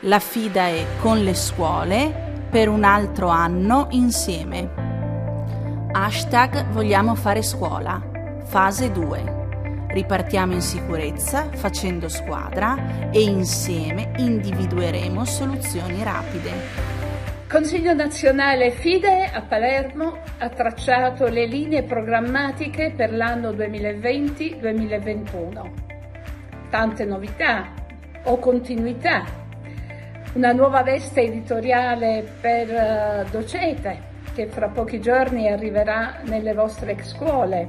La FIDAE con le scuole per un altro anno insieme. #Vogliamo fare scuola. Fase 2. Ripartiamo in sicurezza, facendo squadra e insieme individueremo soluzioni rapide. Consiglio nazionale FIDAE a Palermo ha tracciato le linee programmatiche per l'anno 2020-2021. Tante novità o continuità, una nuova veste editoriale per Docete che fra pochi giorni arriverà nelle vostre scuole.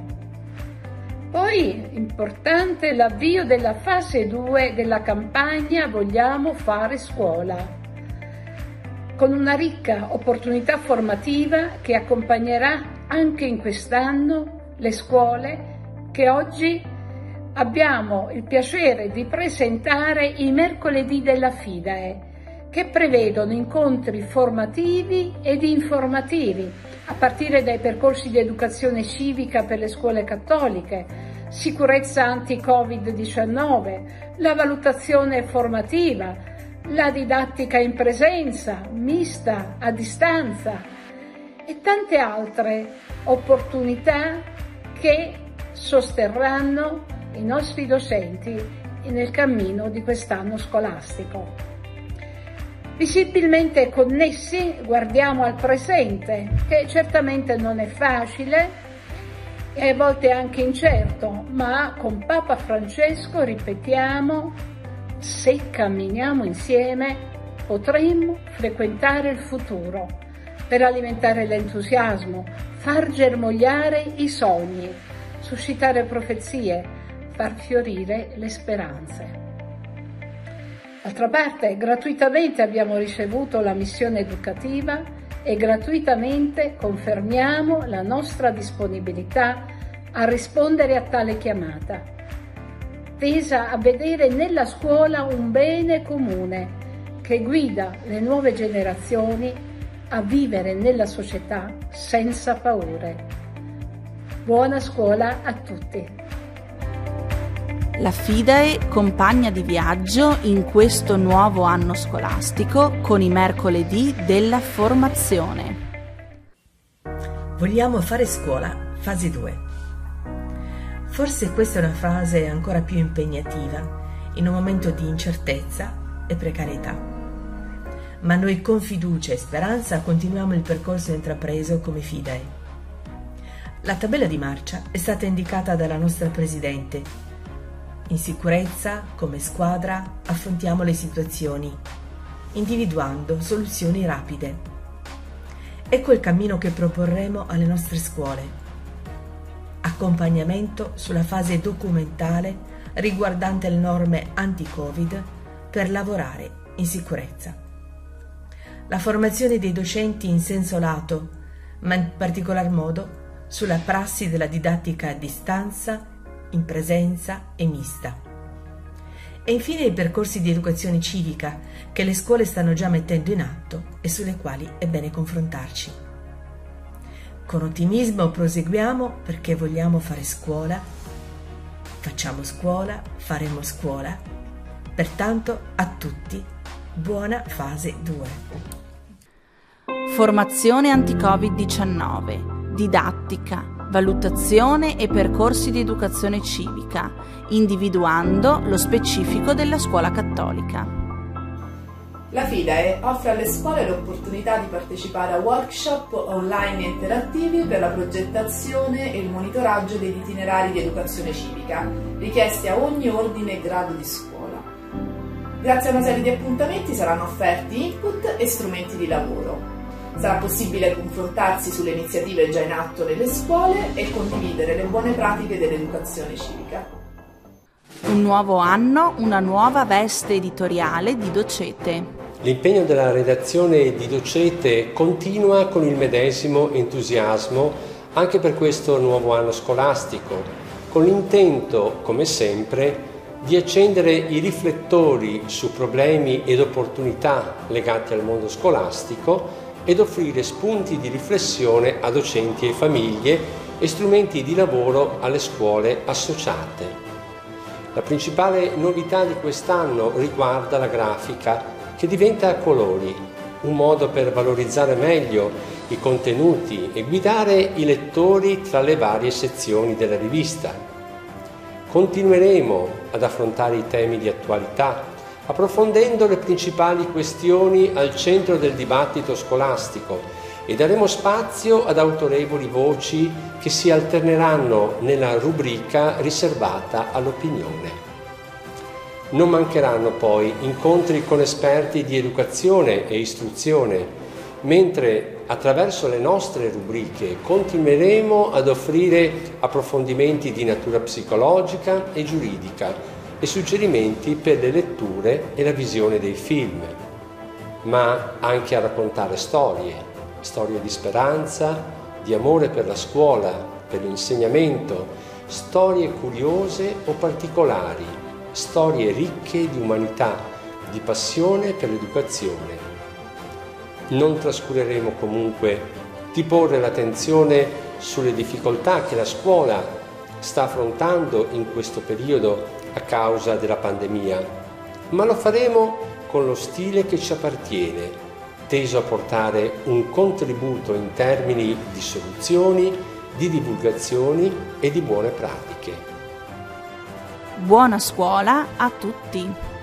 Poi, importante, l'avvio della fase 2 della campagna Vogliamo fare scuola, con una ricca opportunità formativa che accompagnerà anche in quest'anno le scuole che oggi abbiamo il piacere di presentare i mercoledì della FIDAE, che prevedono incontri formativi ed informativi, a partire dai percorsi di educazione civica per le scuole cattoliche, sicurezza anti-Covid-19, la valutazione formativa, la didattica in presenza, mista, a distanza e tante altre opportunità che sosterranno i nostri docenti nel cammino di quest'anno scolastico. Visibilmente connessi guardiamo al presente, che certamente non è facile e a volte anche incerto, ma con Papa Francesco ripetiamo: se camminiamo insieme potremmo frequentare il futuro per alimentare l'entusiasmo, far germogliare i sogni, suscitare profezie, far fiorire le speranze. D'altra parte, gratuitamente abbiamo ricevuto la missione educativa e gratuitamente confermiamo la nostra disponibilità a rispondere a tale chiamata, tesa a vedere nella scuola un bene comune che guida le nuove generazioni a vivere nella società senza paure. Buona scuola a tutti! La FIDAE compagna di viaggio in questo nuovo anno scolastico con i mercoledì della formazione. Vogliamo fare scuola, fase 2. Forse questa è una fase ancora più impegnativa in un momento di incertezza e precarietà. Ma noi con fiducia e speranza continuiamo il percorso intrapreso come FIDAE. La tabella di marcia è stata indicata dalla nostra Presidente. In sicurezza, come squadra, affrontiamo le situazioni, individuando soluzioni rapide. Ecco il cammino che proporremo alle nostre scuole. Accompagnamento sulla fase documentale riguardante le norme anti-Covid per lavorare in sicurezza. La formazione dei docenti in senso lato, ma in particolar modo sulla prassi della didattica a distanza, in presenza e mista. E infine i percorsi di educazione civica che le scuole stanno già mettendo in atto e sulle quali è bene confrontarci. Con ottimismo proseguiamo perché vogliamo fare scuola, facciamo scuola, faremo scuola. Pertanto a tutti buona fase 2. Formazione anti-Covid-19, didattica, valutazione e percorsi di educazione civica, individuando lo specifico della scuola cattolica. La FIDAE offre alle scuole l'opportunità di partecipare a workshop online e interattivi per la progettazione e il monitoraggio degli itinerari di educazione civica, richiesti a ogni ordine e grado di scuola. Grazie a una serie di appuntamenti saranno offerti input e strumenti di lavoro. Sarà possibile confrontarsi sulle iniziative già in atto nelle scuole e condividere le buone pratiche dell'educazione civica. Un nuovo anno, una nuova veste editoriale di Docete. L'impegno della redazione di Docete continua con il medesimo entusiasmo anche per questo nuovo anno scolastico, con l'intento, come sempre, di accendere i riflettori su problemi ed opportunità legati al mondo scolastico ed offrire spunti di riflessione a docenti e famiglie e strumenti di lavoro alle scuole associate. La principale novità di quest'anno riguarda la grafica che diventa a colori, un modo per valorizzare meglio i contenuti e guidare i lettori tra le varie sezioni della rivista. Continueremo ad affrontare i temi di attualità, approfondendo le principali questioni al centro del dibattito scolastico, e daremo spazio ad autorevoli voci che si alterneranno nella rubrica riservata all'opinione. Non mancheranno poi incontri con esperti di educazione e istruzione, mentre attraverso le nostre rubriche continueremo ad offrire approfondimenti di natura psicologica e giuridica e suggerimenti per le letture e la visione dei film, ma anche a raccontare storie di speranza, di amore per la scuola, per l'insegnamento, storie curiose o particolari, storie ricche di umanità, di passione per l'educazione. Non trascureremo comunque di porre l'attenzione sulle difficoltà che la scuola sta affrontando in questo periodo a causa della pandemia, ma lo faremo con lo stile che ci appartiene, teso a portare un contributo in termini di soluzioni, di divulgazioni e di buone pratiche. Buona scuola a tutti!